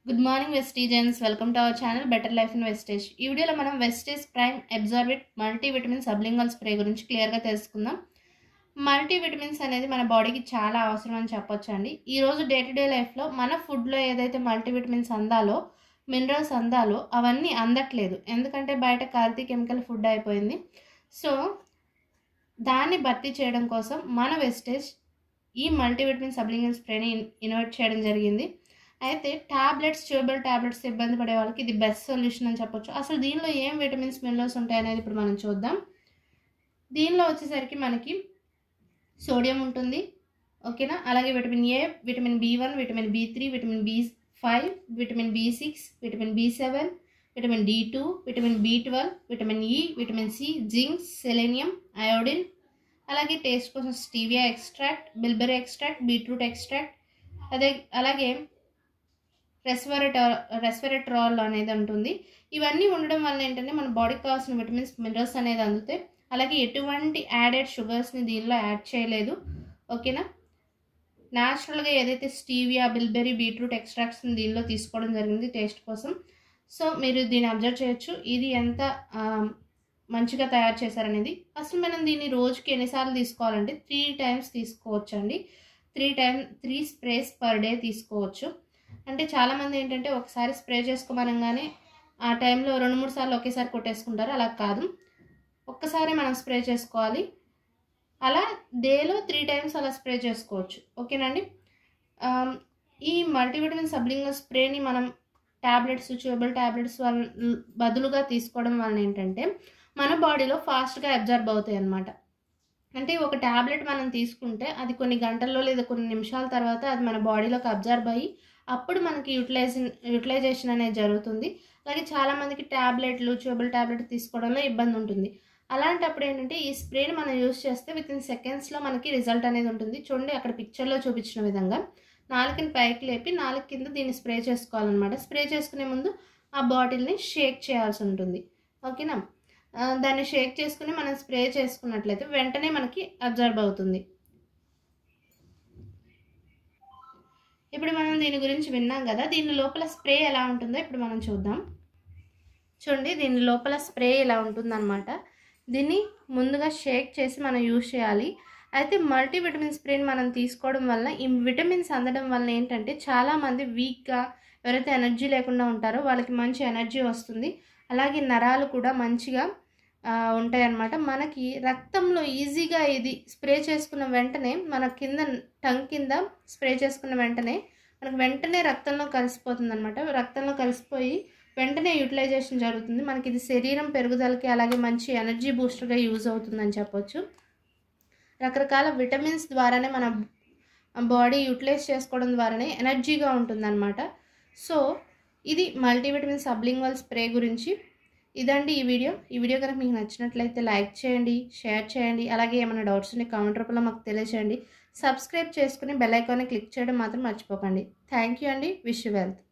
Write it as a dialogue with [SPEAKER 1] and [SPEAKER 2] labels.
[SPEAKER 1] Good morning Vestigians, welcome to our channel Better Life in Vestige. ఈ వీడియోలో మనం Vestige prime absorbit multivitamin sublingual spray గురించి క్లియర్గా తెలుసుకుందాం. మల్టీవిటమిన్స్ అనేది మన బాడీకి చాలా అవసరం అని చెప్పొచ్చు అండి. ఈరోజు డే టు డే లైఫ్లో మన ఫుడ్లో ఏదైతే మల్టీవిటమిన్స్ అందాలో, మినరల్స్ అందాలో అవన్నీ అందట్లేదు. ఎందుకంటే బయట కల్తీ కెమికల్ ఫుడ్ అయిపోయింది. సో దాన్ని భర్తీ చేయడం కోసం మన వెస్టేజ్ ఈ మల్టీవిటమిన్ సబ్లింగల్ స్ప్రేని ఇన్వైట్ చేయడం జరిగింది. అయితే టాబ్లెట్స్, ట్యూబల్ టాబ్లెట్స్ ఇబ్బంది పడే వాళ్ళకి ఇది బెస్ట్ సొల్యూషన్ అని చెప్పొచ్చు. అసలు దీనిలో ఏం విటమిన్స్, మినరల్స్ ఉంటాయి అనేది ఇప్పుడు మనం చూద్దాం. దీనిలో వచ్చేసరికి మనకి సోడియం ఉంటుంది, ఓకేనా. అలాగే vitamin A, vitamin B1, vitamin B3, vitamin B5, vitamin B6, vitamin B7, vitamin D2, vitamin B12, vitamin E, vitamin C, zinc, selenium, iodine, అలాగే టేస్ట్ కోసం stevia extract, bilberry extract, beetroot extract, అలాగే resveratrol అనేది ఉంటుంది. ఇవన్నీ ఉండడం వల్ల ఏంటంటే మన బాడీకి కావాల్సిన విటమిన్స్, మినరల్స్ అనేది అందుతాయి. అలాగే ఎటువంటి యాడెడ్ షుగర్స్ని దీనిలో యాడ్ చేయలేదు, ఓకేనా. న్యాచురల్గా ఏదైతే స్టీవియా, బిల్బెరీ, బీట్రూట్ ఎక్స్ట్రాక్ట్స్ని దీనిలో తీసుకోవడం జరిగింది టేస్ట్ కోసం. సో మీరు దీన్ని అబ్జర్వ్ చేయొచ్చు, ఇది ఎంత మంచిగా తయారు చేశారనేది. అసలు మనం దీన్ని రోజుకి ఎన్నిసార్లు తీసుకోవాలంటే 3 times తీసుకోవచ్చు అండి. 3 స్ప్రేస్ పర్ డే తీసుకోవచ్చు. అంటే చాలామంది ఏంటంటే ఒకసారి స్ప్రే చేసుకోమనగానే ఆ టైంలో 2-3 సార్లు ఒకేసారి కొట్టేసుకుంటారు. అలా కాదు, ఒక్కసారి మనం స్ప్రే చేసుకోవాలి. అలా డేలో 3 times అలా స్ప్రే చేసుకోవచ్చు, ఓకేనండి. ఈ మల్టీవిటమిన్ సబ్లింగల్ స్ప్రేని మనం ట్యాబ్లెట్స్, ట్యూబల్ ట్యాబ్లెట్స్ బదులుగా తీసుకోవడం వలన ఏంటంటే మన బాడీలో ఫాస్ట్గా అబ్జర్బ్ అవుతాయి అన్నమాట. అంటే ఒక ట్యాబ్లెట్ మనం తీసుకుంటే అది కొన్ని గంటల్లో లేదా కొన్ని నిమిషాల తర్వాత అది మన బాడీలోకి అబ్జర్బ్ అయ్యి అప్పుడు మనకి యూటిలైజేషన్ అనేది జరుగుతుంది. అలాగే చాలామందికి ట్యాబ్లెట్లు, ట్యూబల్ ట్యాబ్లెట్ తీసుకోవడంలో ఇబ్బంది ఉంటుంది. అలాంటప్పుడు ఏంటంటే ఈ స్ప్రేని మనం యూజ్ చేస్తే వితిన్ సెకండ్స్లో మనకి రిజల్ట్ అనేది ఉంటుంది. చూడండి, అక్కడ పిక్చర్లో చూపించిన విధంగా నాలుకని పైకి లేపి నాలుగు కింద దీన్ని స్ప్రే చేసుకోవాలన్నమాట. స్ప్రే చేసుకునే ముందు ఆ బాటిల్ని షేక్ చేయాల్సి ఉంటుంది, ఓకేనా. దాన్ని షేక్ చేసుకుని మనం స్ప్రే చేసుకున్నట్లయితే వెంటనే మనకి అబ్జర్బ్ అవుతుంది. ఇప్పుడు మనం దీని గురించి విన్నాం కదా, దీని లోపల స్ప్రే ఎలా ఉంటుందో ఇప్పుడు మనం చూద్దాం. చూడండి, దీని లోపల స్ప్రే ఎలా ఉంటుందన్నమాట. దీన్ని ముందుగా షేక్ చేసి మనం యూజ్ చేయాలి. అయితే మల్టీవిటమిన్ స్ప్రేని మనం తీసుకోవడం వల్ల ఈ విటమిన్స్ అందడం వల్ల ఏంటంటే చాలామంది వీక్గా, ఎవరైతే ఎనర్జీ లేకుండా ఉంటారో వాళ్ళకి మంచి ఎనర్జీ వస్తుంది. అలాగే నరాలు కూడా మంచిగా ఉంటాయి అన్నమాట. మనకి రక్తంలో ఈజీగా ఇది స్ప్రే చేసుకున్న వెంటనే మన టంగ్ కింద స్ప్రే చేసుకున్న వెంటనే మనకు వెంటనే రక్తంలో కలిసిపోతుంది అనమాట. రక్తంలో కలిసిపోయి వెంటనే యూటిలైజేషన్ జరుగుతుంది. మనకి ఇది శరీరం పెరుగుదలకి అలాగే మంచి ఎనర్జీ బూస్టర్గా యూజ్ అవుతుందని చెప్పొచ్చు. రకరకాల విటమిన్స్ ద్వారానే మన బాడీ యూటిలైజ్ చేసుకోవడం ద్వారానే ఎనర్జీగా ఉంటుందన్నమాట. సో ఇది మల్టీవిటమిన్ సబ్లింగ్వల్ స్ప్రే గురించి ఇదండి ఈ వీడియో కనుక మీకు నచ్చినట్లయితే లైక్ చేయండి, షేర్ చేయండి. అలాగే ఏమైనా డౌట్స్ ఉంటే కామెంట్ రూపంలో మాకు తెలియచేయండి. సబ్స్క్రైబ్ చేసుకుని బెల్ ఐకాన్ని క్లిక్ చేయడం మాత్రం మర్చిపోకండి. థ్యాంక్ యూ అండి. Wish you wealth.